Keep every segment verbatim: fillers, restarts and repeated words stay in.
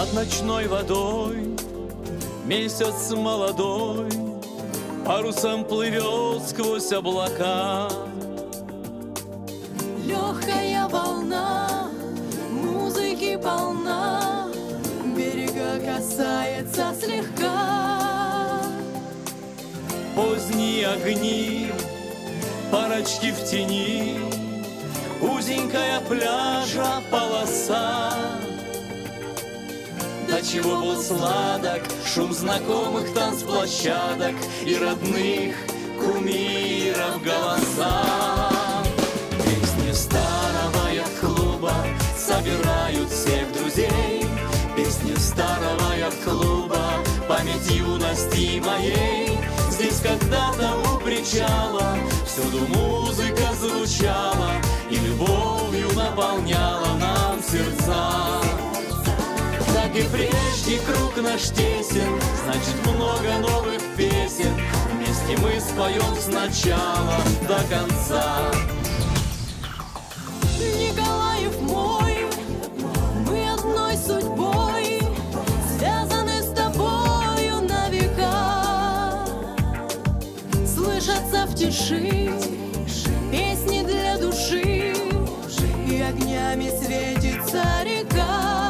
Над ночной водой месяц молодой парусом плывет сквозь облака. Легкая волна, музыки полна, берега касается слегка. Поздние огни, парочки в тени, узенькая пляжа полоса. До чего был сладок шум знакомых танцплощадок и родных кумиров голоса. Песни старого яхт-клуба собирают всех друзей. Песни старого яхт-клуба, память юности моей. Здесь когда-то у причала всюду музыка звучала и любовью наполняла нам сердца. Как и прежде круг наш тесен, значит много новых песен. Вместе мы споем сначала до конца. Николаев мой, мы одной судьбой связаны с тобою на века. Слышатся в тиши песни для души, и огнями светится река.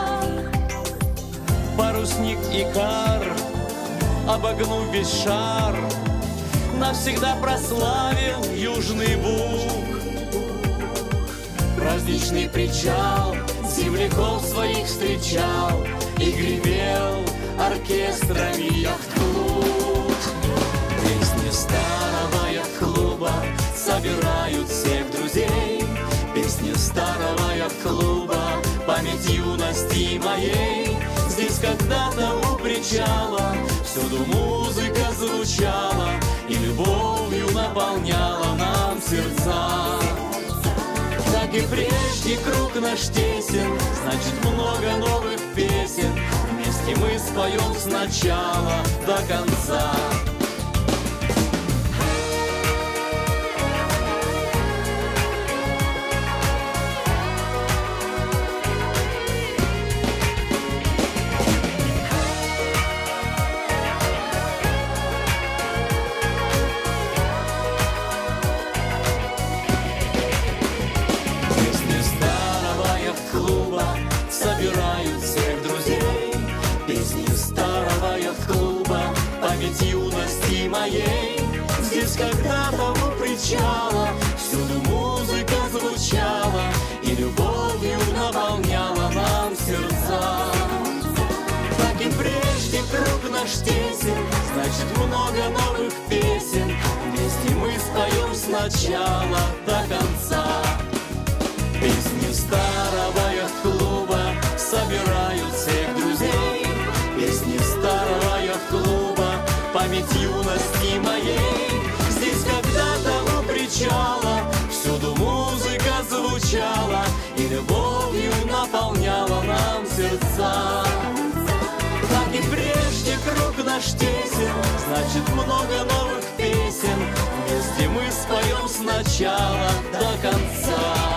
Парусник Икар, обогнув весь шар, навсегда прославил Южный Буг. Праздничный причал земляков своих встречал и гремел оркестрами яхт-клуб. Песни старого яхт-клуба собирают всех друзей. Песни старого яхт-клуба, память юности моей. Здесь когда-то у причала всюду музыка звучала и любовью наполняла нам сердца. Как и прежде круг наш тесен, значит много новых песен. Вместе мы споем сначала до конца. Собирают всех друзей. Песни старого яхт-клуба, память юности моей. Здесь когда-то у причала всюду музыка звучала и любовью наполняла нам сердца. Как и прежде круг наш тесен, значит много новых песен. Вместе мы споем сначала до конца. Песни старого яхт-клуба собирают всех друзей. Песни старого яхт-клуба, память юности моей. Здесь когда-то у причала всюду музыка звучала и любовью наполняла нам сердца. Как и прежде круг наш тесен, значит много новых песен. Вместе мы споем сначала до конца.